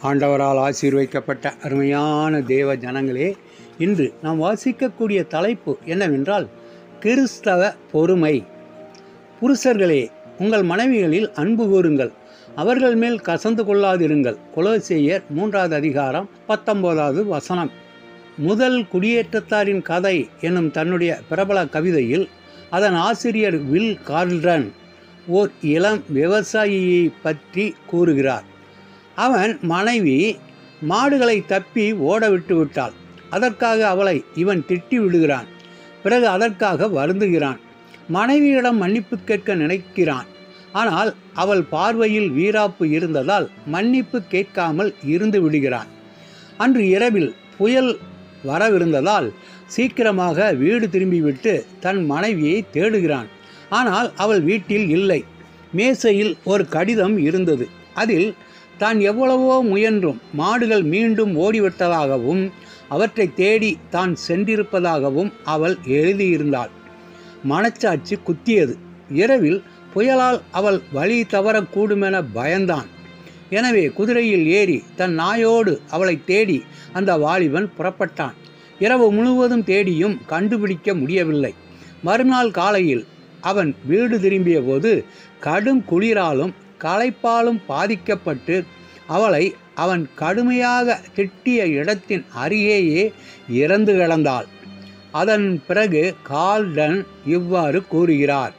ஆண்டவரால் ஆசீர்வதிக்கப்பட்ட அருமையான தேவ ஜனங்களே, இன்று நாம் வாசிக்கக்கூடிய தலைப்பு என்னவென்றால் கிறிஸ்தவ பொறுமை. புருஷர்களே, உங்கள் மனைவிகளில் அன்பு கூறுங்கள், அவர்கள் மேல் கசந்து கொள்ளாதிருங்கள். கொலோசேயர் 3வது அதிகாரம் 19வது வசனம். முதல் குடியேற்றத்தாரின் கதை என்னும் தன்னுடைய பிரபல கவிதையில் அதன் ஆசிரியர் வில் கார்ல்டன் ஓர் இளம் விவசாயியை பற்றி கூறுகிறார். அவன் மனைவி மாடுகளை தப்பி ஓட விட்டு விட்டாள். அதற்காக அவளை இவன் திட்டி விடுகிறான். பிறகு அதற்காக வருந்துகிறான். மனைவியிடம் மன்னிப்பு கேட்க நினைக்கிறான். ஆனால் அவள் பார்வையில் வீராப்பு இருந்ததால் மன்னிப்பு கேட்காமல் இருந்து விடுகிறான். அன்று இரவில் புயல் வரவிருந்ததால் சீக்கிரமாக வீடு திரும்பிவிட்டு தன் மனைவியை தேடுகிறான். ஆனால் அவள் வீட்டில் இல்லை. மேசையில் ஒரு கடிதம் இருந்தது. அதில் தான் எவ்வளவோ முயன்றும் மாடுகள் மீண்டும் ஓடிவிட்டதாகவும் அவற்றை தேடி தான் சென்றிருப்பதாகவும் அவள் எழுதியிருந்தாள். மனச்சாட்சி குத்தியது. இரவில் புயலால் அவள் வழி தவறக்கூடுமென பயந்தான். எனவே குதிரையில் ஏறி தன் நாயோடு அவளை தேடி அந்த வாலிபன் புறப்பட்டான். இரவு முழுவதும் தேடியும் கண்டுபிடிக்க முடியவில்லை. மறுநாள் காலையில் அவன் வீடு திரும்பிய போது கடும் குளிராலும் களைப்பாலும் பாதிக்கப்பட்டு அவளை அவன் கடுமையாக திட்டிய இடத்தின் அருகேயே இறந்து கிடந்தாள். அதன் பிறகு கார்ல்டன் இவ்வாறு கூறுகிறார்: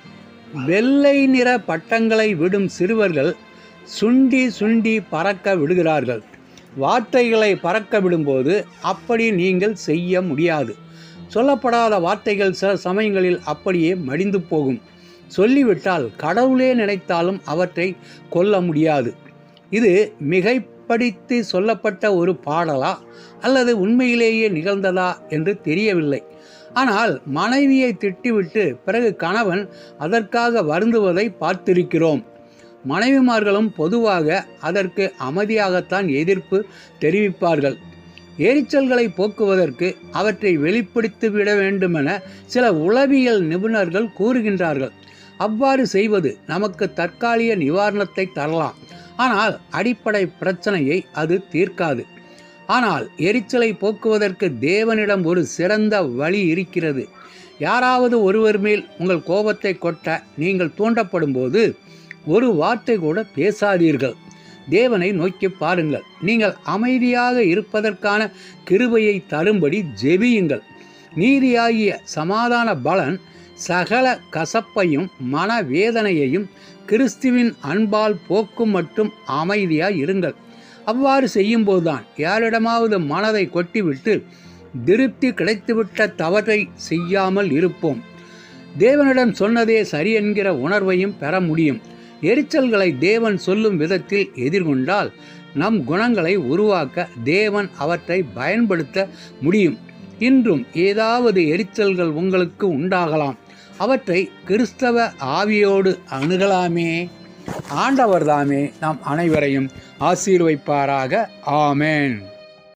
வெள்ளை நிற பட்டங்களை விடும் சிறுவர்கள் சுண்டி சுண்டி பறக்க விடுகிறார்கள். வார்த்தைகளை பறக்க விடும்போது அப்படி நீங்கள் செய்ய முடியாது. சொல்லப்படாத வார்த்தைகள் சில சமயங்களில் அப்படியே மடிந்து போகும். சொல்லிவிட்டால் கடவுளே நினைத்தாலும் அவற்றை கொல்ல முடியாது. இது மிகைப்படுத்தி சொல்லப்பட்ட ஒரு பாடலா அல்லது உண்மையிலேயே நிகழ்ந்ததா என்று தெரியவில்லை. ஆனால் மனைவியை திட்டிவிட்டு பிறகு கணவன் அதற்காக வருந்துவதை பார்த்திருக்கிறோம். மனைவிமார்களும் பொதுவாக அதற்கு அமைதியாகத்தான் எதிர்ப்பு தெரிவிப்பார்கள். எரிச்சல்களை போக்குவதற்கு அவற்றை வெளிப்படுத்திவிட வேண்டுமென சில உளவியல் நிபுணர்கள் கூறுகின்றார்கள். அவ்வாறு செய்வது நமக்கு தற்காலிக நிவாரணத்தை தரலாம், ஆனால் அடிப்படை பிரச்சனையை அது தீர்க்காது. ஆனால் எரிச்சலை போக்குவதற்கு தேவனிடம் ஒரு சிறந்த வழி இருக்கிறது. யாராவது ஒருவர் மேல் உங்கள் கோபத்தை கொட்ட நீங்கள் தூண்டப்படும் போது ஒரு வார்த்தை கூட பேசாதீர்கள். தேவனை நோக்கி பாருங்கள். நீங்கள் அமைதியாக இருப்பதற்கான கிருபையை தரும்படி ஜெபியுங்கள். நீதியாகிய சமாதான பலன் சகல கசப்பையும் மனவேதனையையும் கிறிஸ்துவின் அன்பால் போக்கும் மட்டும் அமைதியாய் இருங்கள். அவ்வாறு செய்யும்போதுதான் யாரிடமாவது மனதை கொட்டிவிட்டு திருப்தி கிடைத்துவிட்ட தவறை செய்யாமல் இருப்போம். தேவனிடம் சொன்னதே சரி என்கிற உணர்வையும் பெற முடியும். எரிச்சல்களை தேவன் சொல்லும் விதத்தில் எதிர்கொண்டால் நம் குணங்களை உருவாக்க தேவன் அவற்றை பயன்படுத்த முடியும். இன்றும் ஏதாவது எரிச்சல்கள் உங்களுக்கு உண்டாகலாம். அவற்றை கிறிஸ்தவ ஆவியோடு அணுகலாமே. ஆண்டவர் தாமே நாம் அனைவரையும் ஆசீர்வதிப்பாராக. ஆமென்.